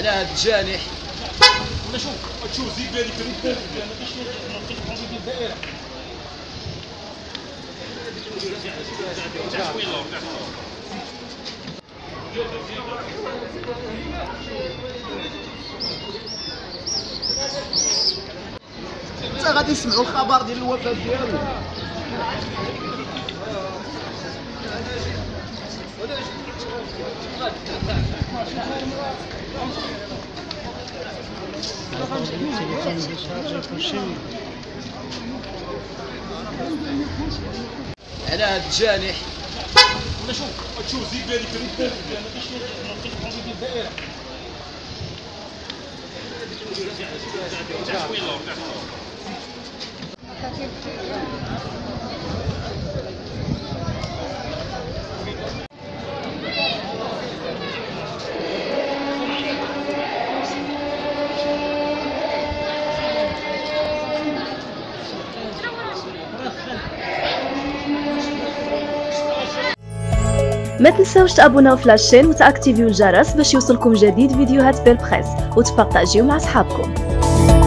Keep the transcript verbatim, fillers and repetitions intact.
على هذا الجانح. لا شوف تشوف زيد هذيك الريتم ما كاينش ديال الدائره. حتى غادي نسمعوا الخبر ديال الوفاه ديالو. على هذا الجانح. لا شوف تشوف زيد هذيك الريتم ما كاينش ديال الدائره. ما تنساوش تابوناو في لاشين وتاكتيفيو الجرس باش يوصلكم جديد فيديوهات بالبريس وتبارطاجيو مع صحابكم.